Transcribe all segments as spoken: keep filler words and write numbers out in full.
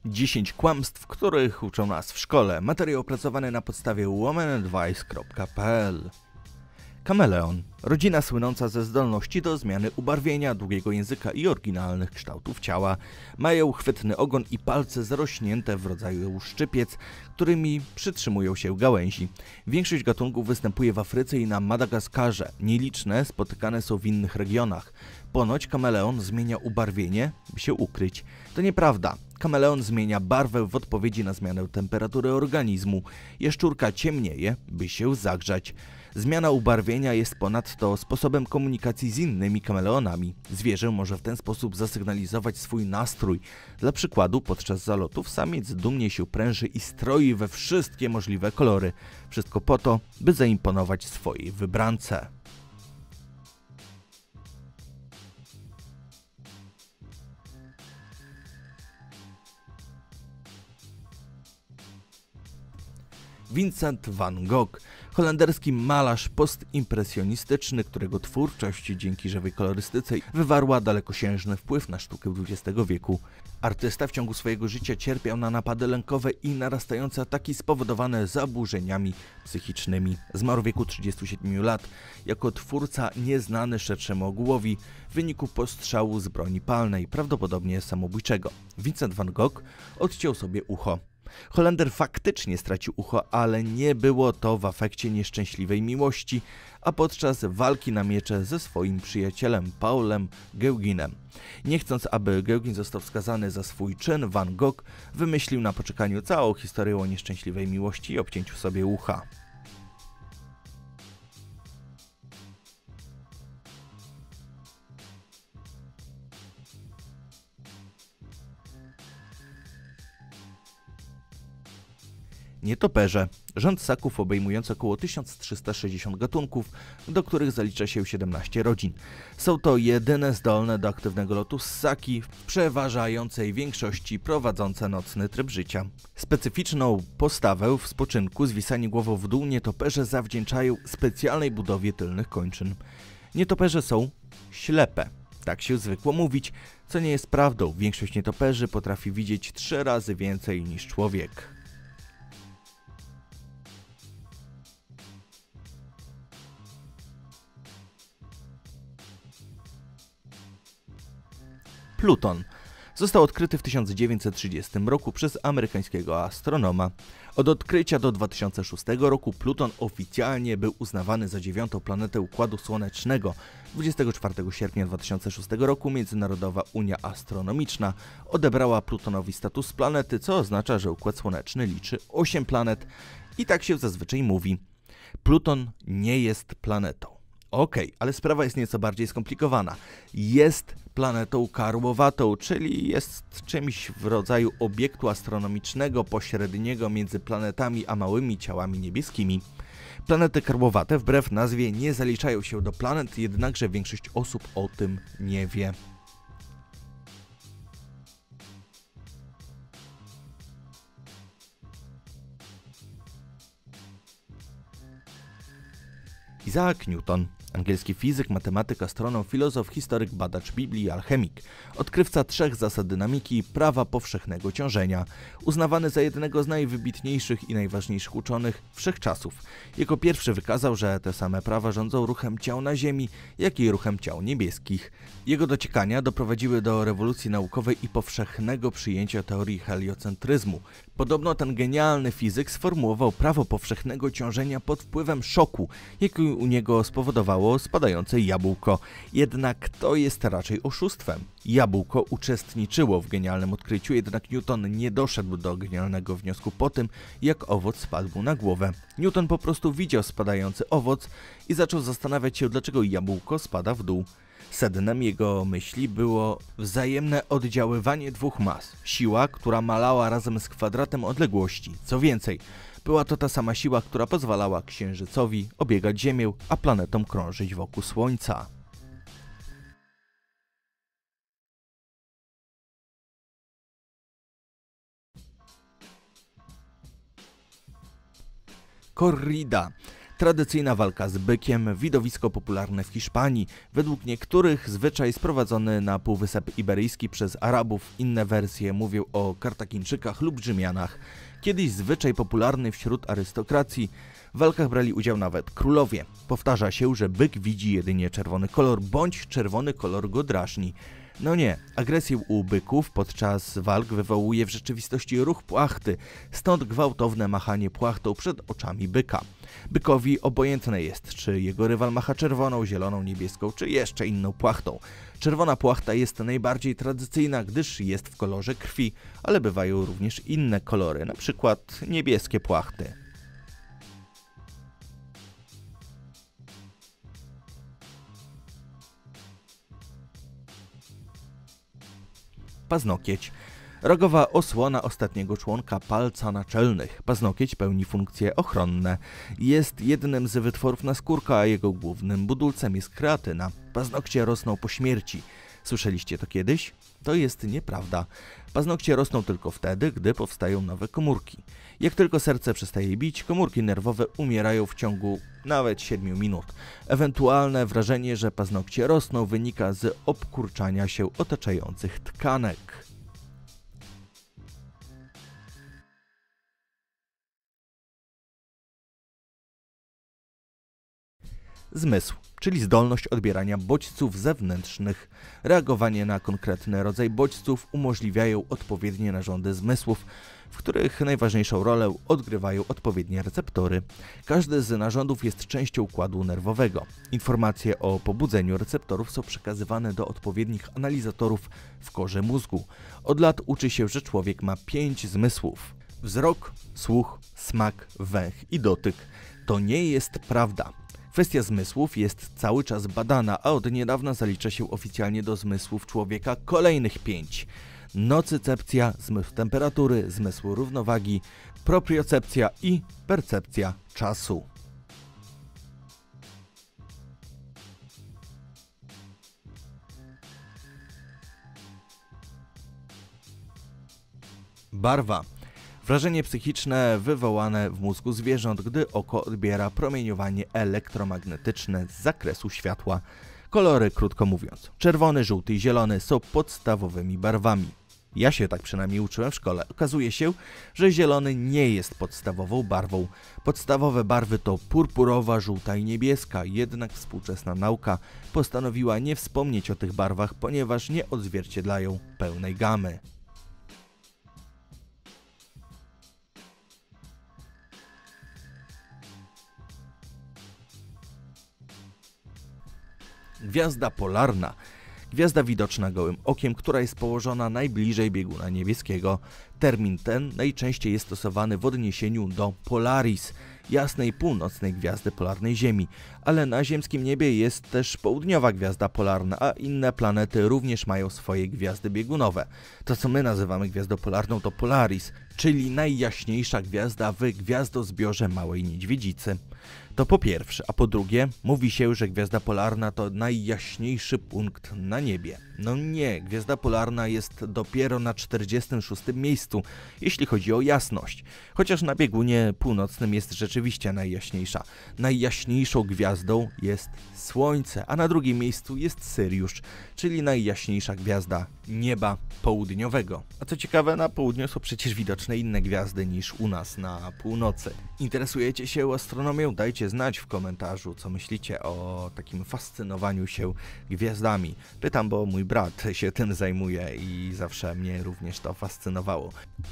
dziesięć kłamstw, których uczą nas w szkole. Materiał opracowany na podstawie woman advice kropka p l. Kameleon. Rodzina słynąca ze zdolności do zmiany ubarwienia, długiego języka i oryginalnych kształtów ciała. Mają chwytny ogon i palce zarośnięte w rodzaju szczypiec, którymi przytrzymują się gałęzi. Większość gatunków występuje w Afryce i na Madagaskarze. Nieliczne spotykane są w innych regionach. Ponoć kameleon zmienia ubarwienie, by się ukryć. To nieprawda. Kameleon zmienia barwę w odpowiedzi na zmianę temperatury organizmu. Jaszczurka ciemnieje, by się zagrzać. Zmiana ubarwienia jest ponadto sposobem komunikacji z innymi kameleonami. Zwierzę może w ten sposób zasygnalizować swój nastrój. Dla przykładu, podczas zalotów samiec dumnie się pręży i stroi we wszystkie możliwe kolory. Wszystko po to, by zaimponować swojej wybrance. Vincent van Gogh, holenderski malarz postimpresjonistyczny, którego twórczość dzięki żywej kolorystyce wywarła dalekosiężny wpływ na sztukę dwudziestego wieku. Artysta w ciągu swojego życia cierpiał na napady lękowe i narastające ataki spowodowane zaburzeniami psychicznymi. Zmarł w wieku trzydziestu siedmiu lat jako twórca nieznany szerszemu ogółowi w wyniku postrzału z broni palnej, prawdopodobnie samobójczego. Vincent van Gogh odciął sobie ucho. Holender faktycznie stracił ucho, ale nie było to w afekcie nieszczęśliwej miłości, a podczas walki na miecze ze swoim przyjacielem Paulem Gauguinem. Nie chcąc, aby Gauguin został skazany za swój czyn, Van Gogh wymyślił na poczekaniu całą historię o nieszczęśliwej miłości i obcięciu sobie ucha. Nietoperze. Rząd ssaków obejmujący około tysiąc trzysta sześćdziesiąt gatunków, do których zalicza się siedemnaście rodzin. Są to jedyne zdolne do aktywnego lotu ssaki, w przeważającej większości prowadzące nocny tryb życia. Specyficzną postawę w spoczynku, zwisanie głową w dół, nietoperze zawdzięczają specjalnej budowie tylnych kończyn. Nietoperze są ślepe. Tak się zwykło mówić, co nie jest prawdą. Większość nietoperzy potrafi widzieć trzy razy więcej niż człowiek. Pluton. Został odkryty w tysiąc dziewięćset trzydziestym roku przez amerykańskiego astronoma. Od odkrycia do dwa tysiące szóstego roku Pluton oficjalnie był uznawany za dziewiątą planetę Układu Słonecznego. dwudziestego czwartego sierpnia dwa tysiące szóstego roku Międzynarodowa Unia Astronomiczna odebrała Plutonowi status planety, co oznacza, że Układ Słoneczny liczy osiem planet i tak się zazwyczaj mówi. Pluton nie jest planetą. Okej, okay, ale sprawa jest nieco bardziej skomplikowana. Jest planetą karłowatą, czyli jest czymś w rodzaju obiektu astronomicznego pośredniego między planetami a małymi ciałami niebieskimi. Planety karłowate wbrew nazwie nie zaliczają się do planet, jednakże większość osób o tym nie wie. Isaac Newton. Angielski fizyk, matematyk, astronom, filozof, historyk, badacz Biblii, alchemik. Odkrywca trzech zasad dynamiki i prawa powszechnego ciążenia. Uznawany za jednego z najwybitniejszych i najważniejszych uczonych wszechczasów. Jako pierwszy wykazał, że te same prawa rządzą ruchem ciał na Ziemi, jak i ruchem ciał niebieskich. Jego dociekania doprowadziły do rewolucji naukowej i powszechnego przyjęcia teorii heliocentryzmu. Podobno ten genialny fizyk sformułował prawo powszechnego ciążenia pod wpływem szoku, jaki u niego spowodowało spadające jabłko. Jednak to jest raczej oszustwem. Jabłko uczestniczyło w genialnym odkryciu, jednak Newton nie doszedł do genialnego wniosku po tym, jak owoc spadł na głowę. Newton po prostu widział spadający owoc i zaczął zastanawiać się, dlaczego jabłko spada w dół. Sednem jego myśli było wzajemne oddziaływanie dwóch mas. Siła, która malała razem z kwadratem odległości. Co więcej, była to ta sama siła, która pozwalała Księżycowi obiegać Ziemię, a planetom krążyć wokół Słońca. Corrida. Tradycyjna walka z bykiem, widowisko popularne w Hiszpanii, według niektórych zwyczaj sprowadzony na Półwysep Iberyjski przez Arabów, inne wersje mówią o Kartagińczykach lub Rzymianach. Kiedyś zwyczaj popularny wśród arystokracji, w walkach brali udział nawet królowie. Powtarza się, że byk widzi jedynie czerwony kolor, bądź czerwony kolor go drażni. No nie, agresję u byków podczas walk wywołuje w rzeczywistości ruch płachty, stąd gwałtowne machanie płachtą przed oczami byka. Bykowi obojętne jest, czy jego rywal macha czerwoną, zieloną, niebieską, czy jeszcze inną płachtą. Czerwona płachta jest najbardziej tradycyjna, gdyż jest w kolorze krwi, ale bywają również inne kolory, np. niebieskie płachty. Paznokieć. Rogowa osłona ostatniego członka palca naczelnych. Paznokieć pełni funkcje ochronne. Jest jednym z wytworów naskórka, a jego głównym budulcem jest kreatyna. Paznokcie rosną po śmierci. Słyszeliście to kiedyś? To jest nieprawda. Paznokcie rosną tylko wtedy, gdy powstają nowe komórki. Jak tylko serce przestaje bić, komórki nerwowe umierają w ciągu nawet siedmiu minut. Ewentualne wrażenie, że paznokcie rosną, wynika z obkurczania się otaczających tkanek. Zmysł, czyli zdolność odbierania bodźców zewnętrznych. Reagowanie na konkretny rodzaj bodźców umożliwiają odpowiednie narządy zmysłów, w których najważniejszą rolę odgrywają odpowiednie receptory. Każdy z narządów jest częścią układu nerwowego. Informacje o pobudzeniu receptorów są przekazywane do odpowiednich analizatorów w korze mózgu. Od lat uczy się, że człowiek ma pięć zmysłów. Wzrok, słuch, smak, węch i dotyk. To nie jest prawda. Kwestia zmysłów jest cały czas badana, a od niedawna zalicza się oficjalnie do zmysłów człowieka kolejnych pięć. Nocycepcja, zmysł temperatury, zmysł równowagi, propriocepcja i percepcja czasu. Barwa. Wrażenie psychiczne wywołane w mózgu zwierząt, gdy oko odbiera promieniowanie elektromagnetyczne z zakresu światła. Kolory, krótko mówiąc, czerwony, żółty i zielony są podstawowymi barwami. Ja się tak przynajmniej uczyłem w szkole. Okazuje się, że zielony nie jest podstawową barwą. Podstawowe barwy to purpurowa, żółta i niebieska, jednak współczesna nauka postanowiła nie wspomnieć o tych barwach, ponieważ nie odzwierciedlają pełnej gamy. Gwiazda polarna. Gwiazda widoczna gołym okiem, która jest położona najbliżej bieguna niebieskiego. Termin ten najczęściej jest stosowany w odniesieniu do Polaris, jasnej północnej gwiazdy polarnej Ziemi, ale na ziemskim niebie jest też południowa gwiazda polarna, a inne planety również mają swoje gwiazdy biegunowe. To, co my nazywamy gwiazdą polarną, to Polaris, czyli najjaśniejsza gwiazda w gwiazdozbiorze Małej Niedźwiedzicy. To po pierwsze, a po drugie, mówi się, że gwiazda polarna to najjaśniejszy punkt na niebie. No nie, gwiazda polarna jest dopiero na czterdziestym szóstym miejscu, jeśli chodzi o jasność. Chociaż na biegunie północnym jest rzeczywiście najjaśniejsza. Najjaśniejszą gwiazdą jest Słońce, a na drugim miejscu jest Syriusz, czyli najjaśniejsza gwiazda nieba południowego. A co ciekawe, na południu są przecież widoczne inne gwiazdy niż u nas na północy. Interesujecie się astronomią? Dajcie znać w komentarzu, co myślicie o takim fascynowaniu się gwiazdami. Pytam, bo mój brat się tym zajmuje i zawsze mnie również to fascynowało.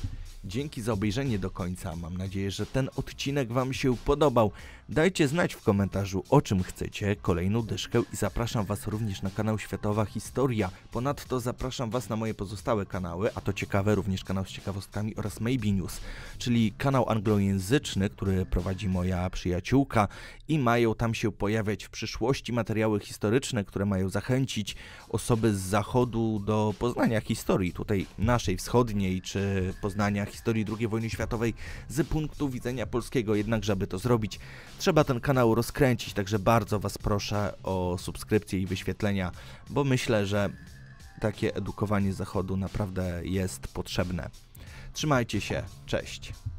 Dzięki za obejrzenie do końca. Mam nadzieję, że ten odcinek Wam się podobał. Dajcie znać w komentarzu, o czym chcecie kolejną dyszkę i zapraszam Was również na kanał Światowa Historia. Ponadto zapraszam Was na moje pozostałe kanały, a to ciekawe, również kanał z ciekawostkami oraz Maybe News, czyli kanał anglojęzyczny, który prowadzi moja przyjaciółka i mają tam się pojawiać w przyszłości materiały historyczne, które mają zachęcić osoby z zachodu do poznania historii, tutaj naszej wschodniej, czy poznania historii drugiej wojny światowej z punktu widzenia polskiego. Jednak, żeby to zrobić, trzeba ten kanał rozkręcić, także bardzo Was proszę o subskrypcję i wyświetlenia, bo myślę, że takie edukowanie Zachodu naprawdę jest potrzebne. Trzymajcie się, cześć!